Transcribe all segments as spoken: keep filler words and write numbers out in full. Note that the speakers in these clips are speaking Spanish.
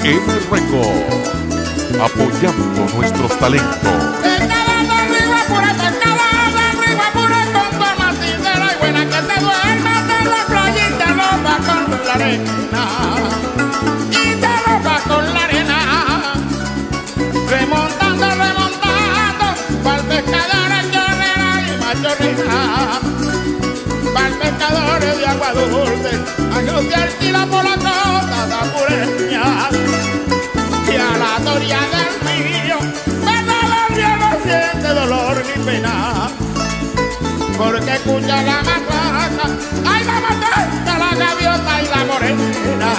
M Records, apoyando nuestros talentos. Pescada de arriba pura, pescada de arriba pura, con forma sincera y buena que se duerma de la playita loca con la arena. Y te loca con la arena, remontando, remontando, pa'l pescador en llorera y machorrina, pa'l pescador de agua dulce, años de alquila por la costa de Apureña. Y a la orilla del río, verdad el río no siente dolor ni pena, porque escucha la matraca, ay la matraca, la gaviota y la morena.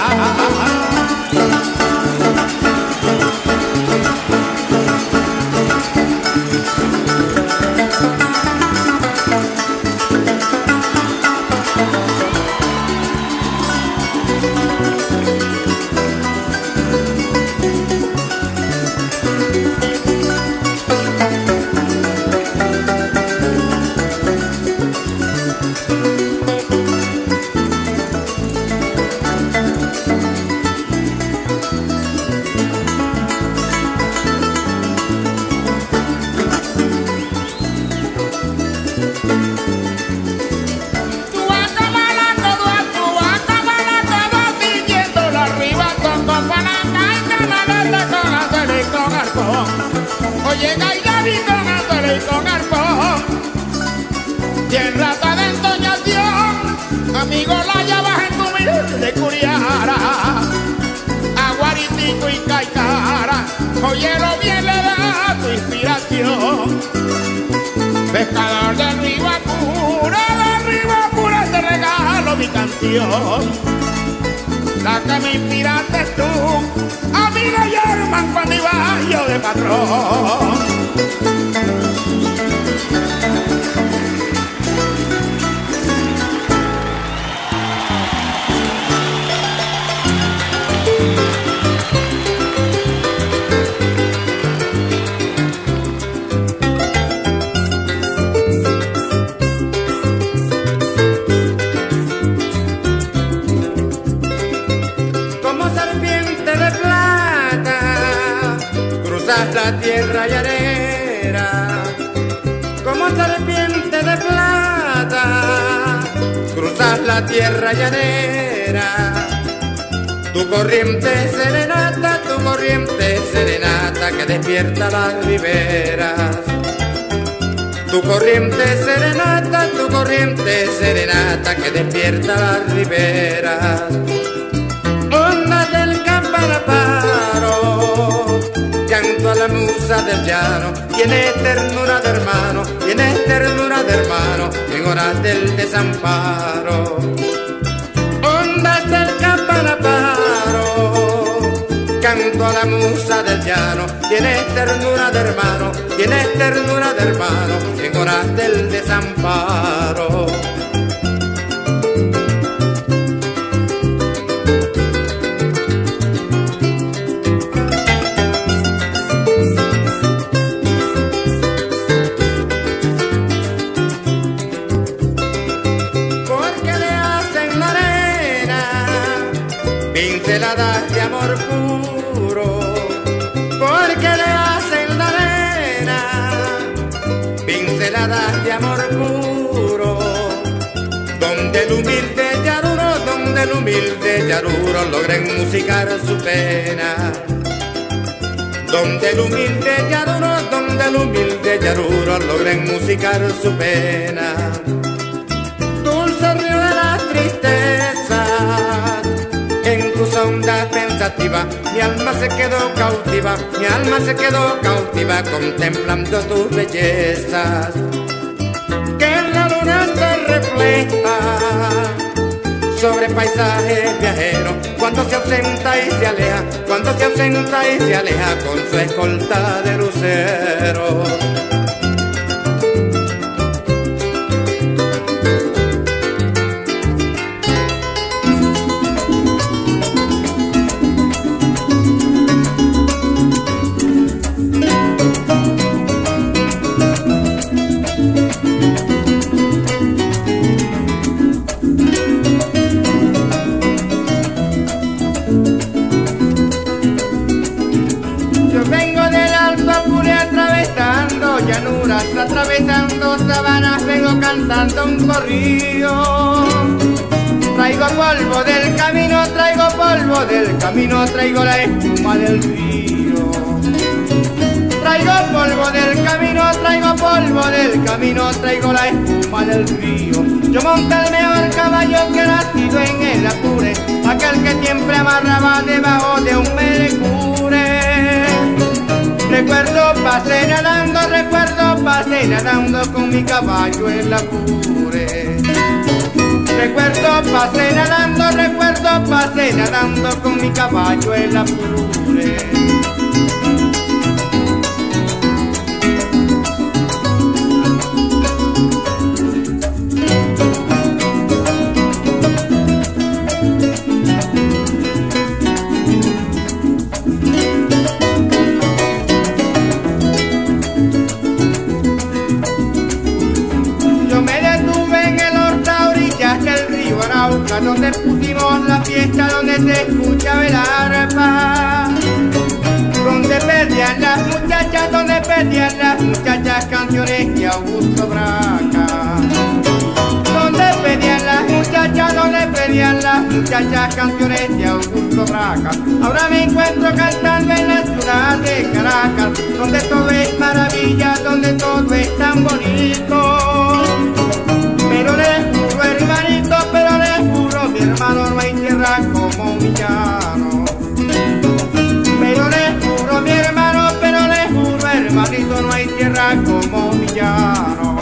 Oye, Gaidari con André y con Arpón, tierra de entoñación, amigo la llevas en tu mirar de Curiara, Aguaritico y Caicara, oye lo bien le da tu inspiración, pescador de río pura, de río pura te regalo mi canción, la que me inspiraste tú, amiga y hermano cuando iba yo de patrón. La tierra llanera, como serpiente de plata, cruzas la tierra llanera. Tu corriente serenata, tu corriente serenata que despierta las riberas. Tu corriente serenata, tu corriente serenata que despierta las riberas. Ondas del Campanaparo, canto a la musa del llano, tienes ternura de hermano, tienes ternura de hermano, en horas del desamparo. Ondas del Campanaparo, canto a la musa del llano, tienes ternura de hermano, tienes ternura de hermano, en horas del desamparo. Pinceladas de amor puro, porque le hacen la arena. Pinceladas de amor puro, donde el humilde yaruro, donde el humilde yaruro logra musicar su pena. Donde el humilde yaruro, donde el humilde yaruro logra musicar su pena. Dulce río de las tristezas, en tus ondas pensativas, mi alma se quedó cautiva, mi alma se quedó cautiva contemplando tus bellezas. Que en la luna se refleja sobre paisajes viajeros, cuando se ausenta y se aleja, cuando se ausenta y se aleja con su escolta de luceros. sabanas vengo cantando un corrido. Traigo polvo del camino, traigo polvo del camino, traigo la espuma del río. Traigo polvo del camino, traigo polvo del camino, traigo la espuma del río. Yo monté el mejor caballo que ha nacido en el Apure, aquel que siempre amarraba debajo de un merecure. Recuerdo pasé nadando, recuerdo pasé nadando con mi caballo en el Apure. Recuerdo pasé nadando, recuerdo pasé nadando con mi caballo en el Apure. Donde pusimos la fiesta, donde se escuchaba el arpa, donde pedían las muchachas, donde pedían las muchachas canciones de Augusto Braca, donde pedían las muchachas, donde pedían las muchachas canciones de Augusto Braca. Ahora me encuentro cantando en la ciudad de Caracas, donde todo es maravilla, donde todo es tan bonito. Pero les juro, hermanito, pero les juro, mi hermano, no hay tierra como mi llano. Pero les juro, mi hermano, pero les juro, hermanito, no hay tierra como mi llano.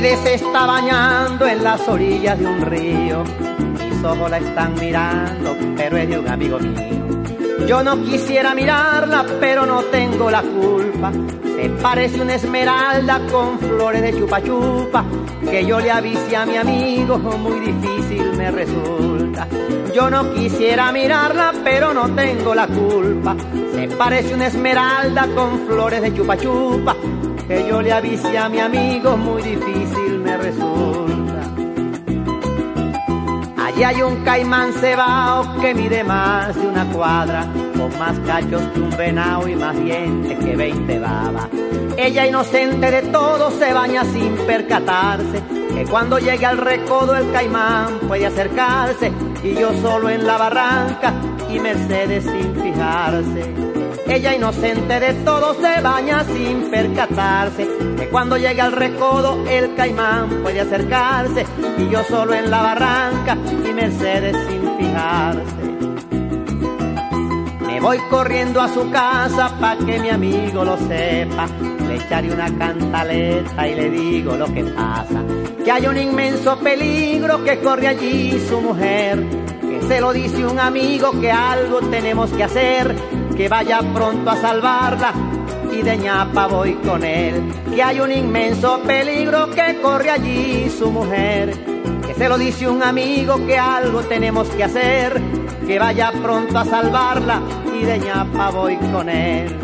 Mercedes se está bañando en las orillas de un río. Mis ojos la están mirando, pero es de un amigo mío. Yo no quisiera mirarla, pero no tengo la culpa. Se parece una esmeralda con flores de chupa chupa. Que yo le avise a mi amigo, muy difícil me resulta. Yo no quisiera mirarla, pero no tengo la culpa. Se parece una esmeralda con flores de chupa chupa. Que yo le avise a mi amigo, muy difícil me resulta. Allí hay un caimán cebao que mide más de una cuadra, con más cachos que un venado y más dientes que veinte babas. Ella, inocente de todo, se baña sin percatarse que cuando llegue al recodo el caimán puede acercarse. Y yo solo en la barranca y Mercedes sin fijarse. Ella, inocente de todo, se baña sin percatarse que cuando llegue al recodo el caimán puede acercarse. Y yo solo en la barranca y Mercedes sin fijarse. Me voy corriendo a su casa pa' que mi amigo lo sepa. Le echaré una cantaleta y le digo lo que pasa. Que hay un inmenso peligro que corre allí su mujer. Que se lo dice un amigo que algo tenemos que hacer. Que vaya pronto a salvarla y de ñapa voy con él. Que hay un inmenso peligro que corre allí su mujer. Que se lo dice un amigo que algo tenemos que hacer. Que vaya pronto a salvarla y de ñapa voy con él.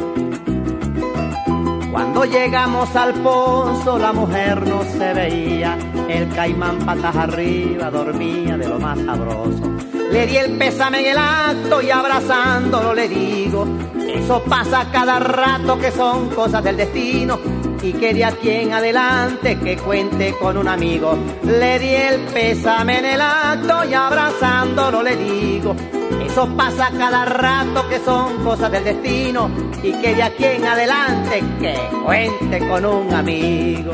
Cuando llegamos al pozo la mujer no se veía. El caimán patas arriba dormía de lo más sabroso. Le di el pésame en el acto y abrazándolo le digo: eso pasa cada rato, que son cosas del destino, y que de aquí en adelante que cuente con un amigo. Le di el pésame en el acto y abrazándolo le digo: eso pasa cada rato, que son cosas del destino, y que de aquí en adelante que cuente con un amigo.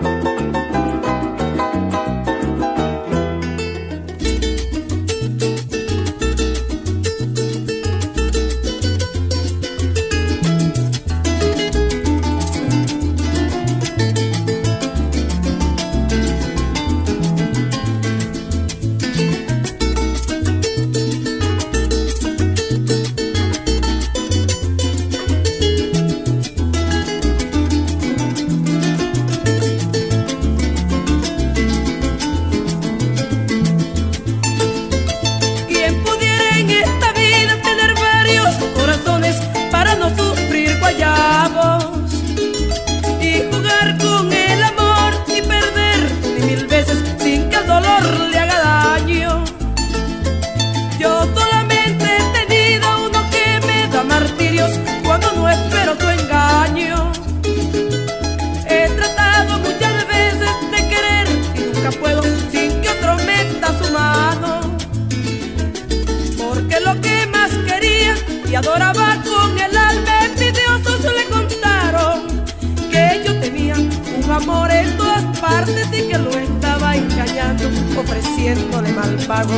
Adoraba con el alma, envidiosos le contaron que yo tenía un amor en todas partes y que lo estaba engañando, ofreciéndole mal pago.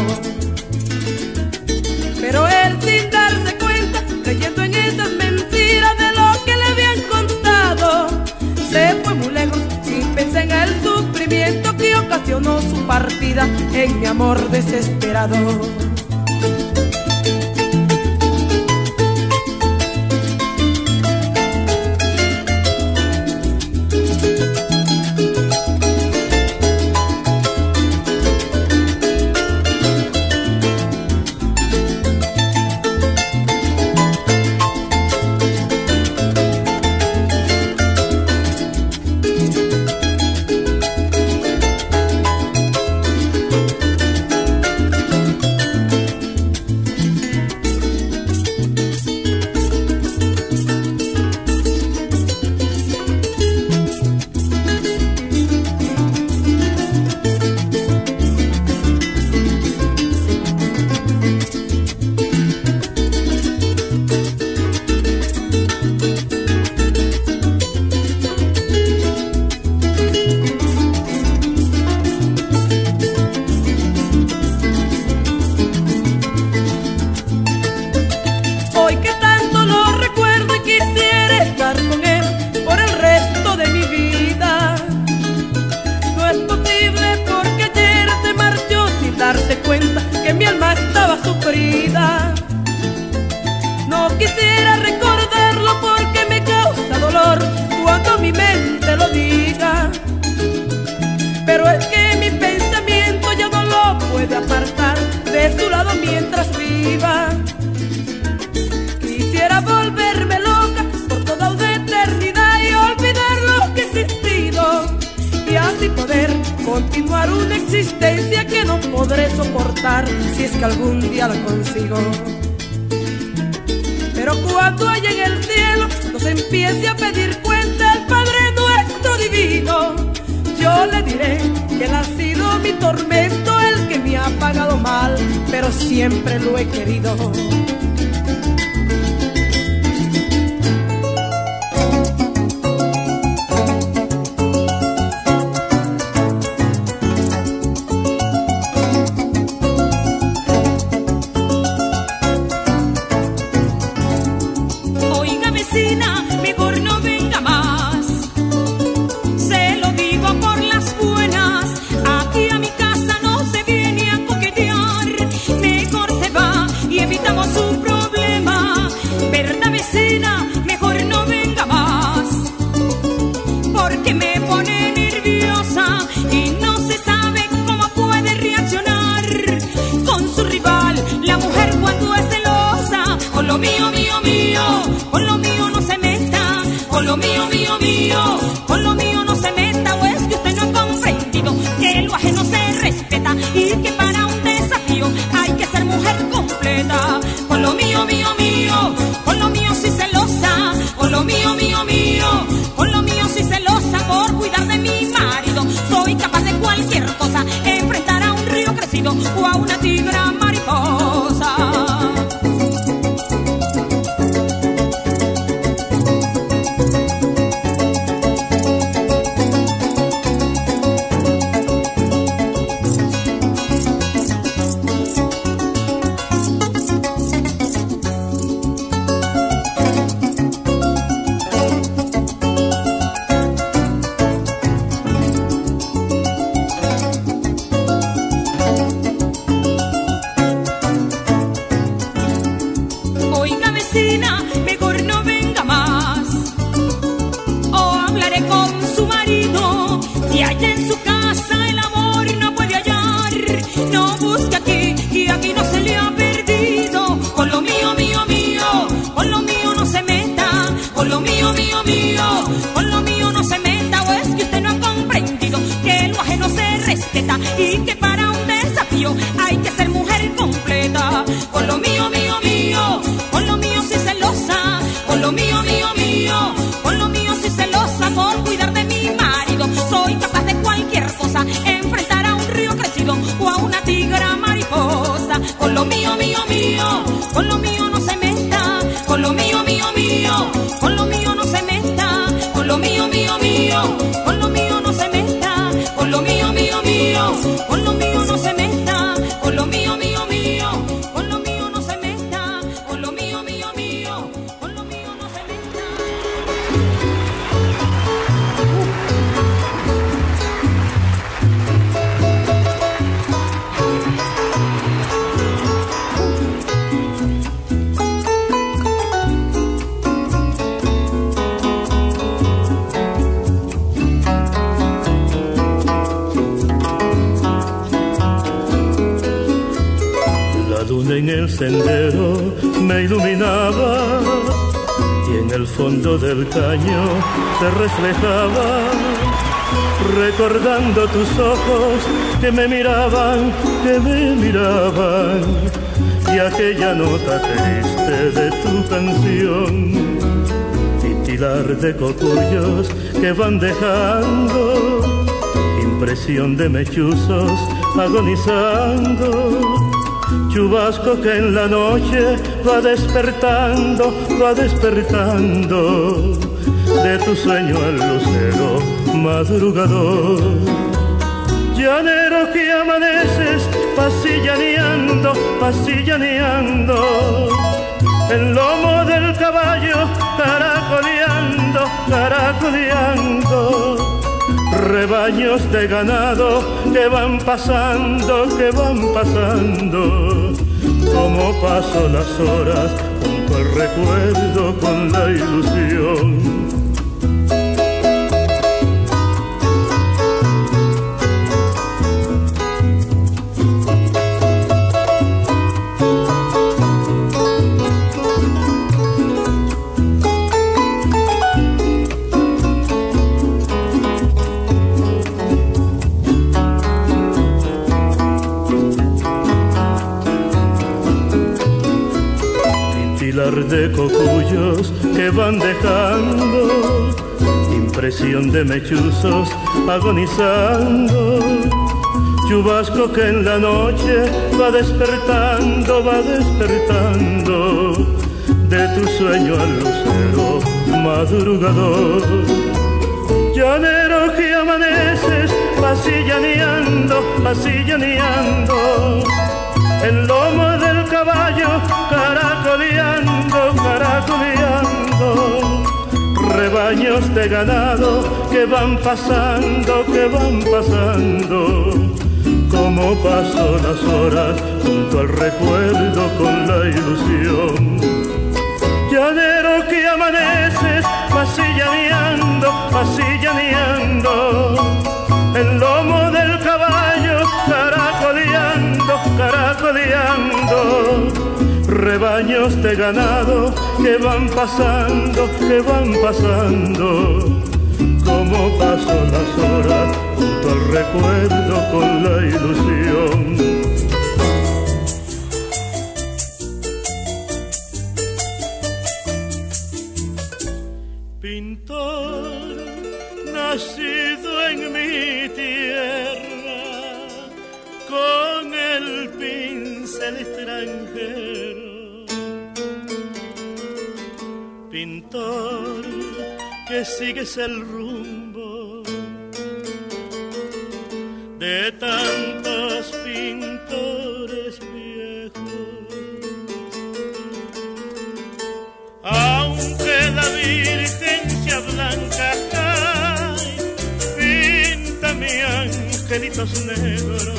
Pero él, sin darse cuenta, creyendo en esas mentiras de lo que le habían contado, se fue muy lejos sin pensar en el sufrimiento que ocasionó su partida en mi amor desesperado. sufrida. No quisiera recordarlo porque me causa dolor cuando mi mente lo diga, pero es que mi pensamiento ya no lo puede apartar de su lado mientras viva. Quisiera volverme loca por toda una eternidad y olvidar lo que he existido, y así poder continuar una existencia que no podré soportar si es que algún día la consigo. Pero cuando allá en el cielo nos empiece a pedir cuenta el Padre nuestro divino, yo le diré que él ha sido mi tormento, el que me ha pagado mal, pero siempre lo he querido. O a una tigra mariposa. Y que para un desafío hay que ser mujer completa. Con lo mío, mío, mío, con lo mío soy celosa. Con lo mío, mío, mío, con lo mío soy celosa. Por cuidar de mi marido soy capaz de cualquier cosa, enfrentar a un río crecido o a una tigra mariposa. Con lo mío, mío, mío, con lo mío no se meta. Con lo mío, mío, mío, con lo mío no se meta. Con lo mío, mío, mío, con lo mío no se meta. Con lo mío, mío, mío, con lo mío no se meta. Con lo mío, mío, mío, con lo mío no se meta. Con lo mío, mío, mío, con lo mío no se meta. En el sendero me iluminaba y en el fondo del caño se reflejaba, recordando tus ojos que me miraban, que me miraban, y aquella nota triste de tu canción, titilar de cocuyos que van dejando impresión de mechuzos agonizando. Chubasco que en la noche va despertando, va despertando de tu sueño al lucero madrugador. Llanero que amaneces pasillaneando, pasillaneando, el lomo del caballo caracoleando, caracoleando. Rebaños de ganado que van pasando, que van pasando Como paso las horas junto al recuerdo con la ilusión. De cocuyos que van dejando impresión de mechuzos agonizando, chubasco que en la noche va despertando, va despertando de tu sueño al lucero madrugador. Llanero que amaneces pasillaneando, pasillaneando el lomo del caballo, caracoleando, caracoleando, rebaños de ganado que van pasando, que van pasando, como paso las horas junto al recuerdo con la ilusión. Llanero que amaneces pasillaneando, pasillaneando, el lomo del caballo, caracoleando, caracoleando, rebaños de ganado que van pasando, que van pasando, como pasan las horas junto al recuerdo con la ilusión. Nacido en mi tierra con el pincel extranjero, pintor que sigues el rumbo de tantos pintores viejos, aunque la Virgen sea blanca, angelitos negros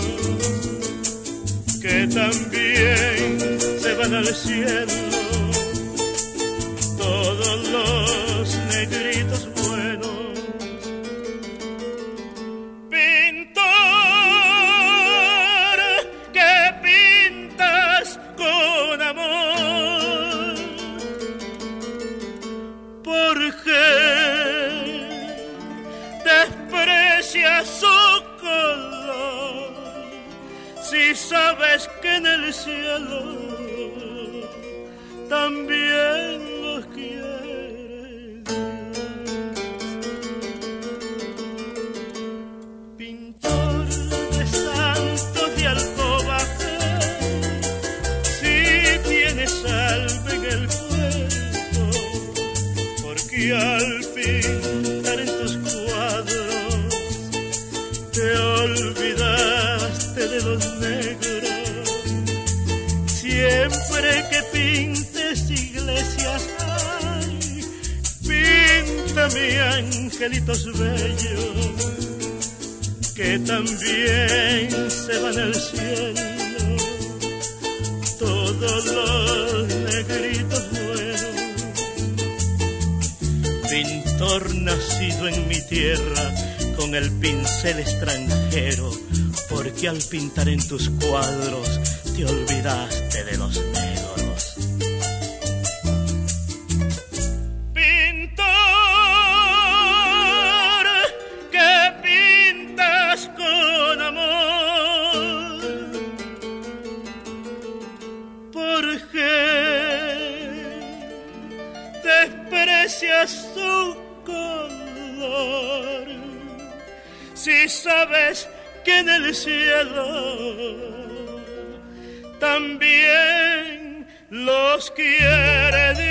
que también se van al cielo, todos los negritos buenos. Pintor que pintas con amor, ¿por qué desprecias su color si sabes que en el cielo también los quieres? Pintor de santos de alcobaje, si tienes alma en el cuerpo, porque al pintar en tus cuadros te olvidaste de los negros. Siempre que pintes iglesias, ay, píntame angelitos bellos que también se van al cielo, todos los negritos buenos. Pintor nacido en mi tierra con el pincel extranjero, porque al pintar en tus cuadros te olvidaste de los negros. Pintor que pintas con amor, ¿por qué desprecias su color si sabes que en el cielo también los quiere Dios?